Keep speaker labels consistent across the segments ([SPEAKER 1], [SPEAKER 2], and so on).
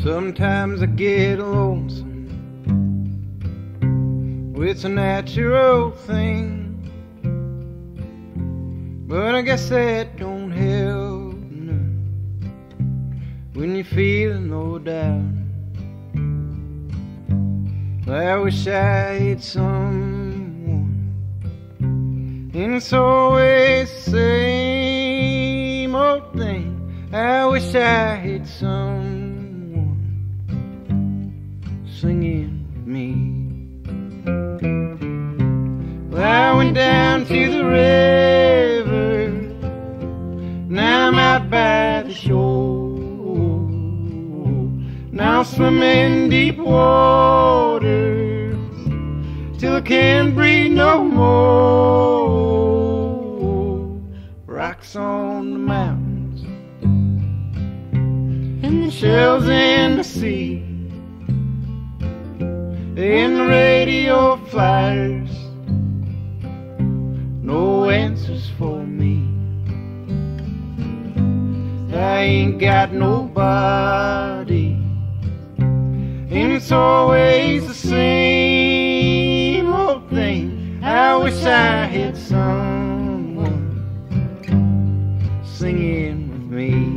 [SPEAKER 1] Sometimes I get lonesome. It's a natural thing, but I guess that don't help none when you're feeling low down. I wish I had someone, and it's always the same old thing. I wish I had someone singing with me. Well, I went down to the river, now I'm out by the shore. Now swimming deep waters till I can't breathe no more. Rocks on the mountains and the shells in the sea, and the radio flyers, no answers for me. I ain't got nobody, and it's always the same old thing. I wish I had someone singing with me.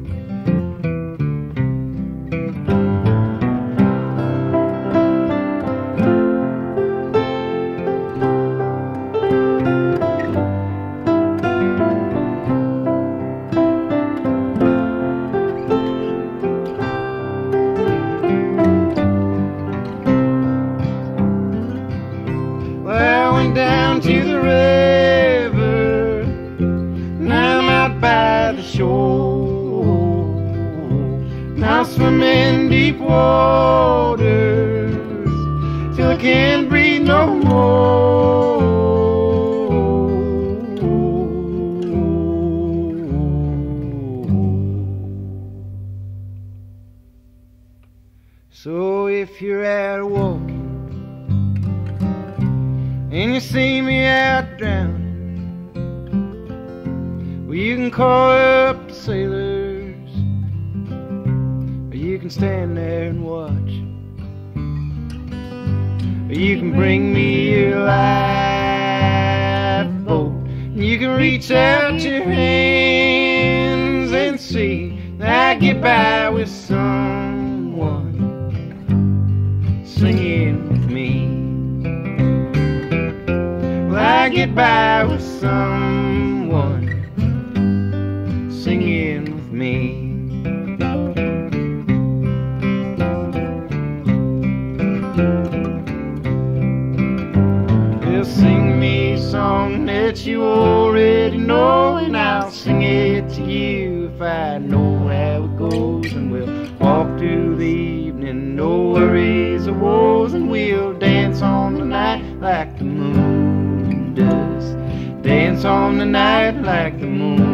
[SPEAKER 1] Down to the river, now I'm out by the shore. Now swimming deep waters till I can't breathe no more. So if you're out walking and you see me out drowning, well, you can call up the sailors, or you can stand there and watch, or you can bring me your lifeboat, and you can reach out your hands and see that I get by with someone singing with me. I get by with someone singing with me. They'll sing me a song that you already know, and I'll sing it to you if I know how it goes. And we'll walk through the evening, no worries or woes, and we'll dance on the night like the moon does. Dance on the night like the moon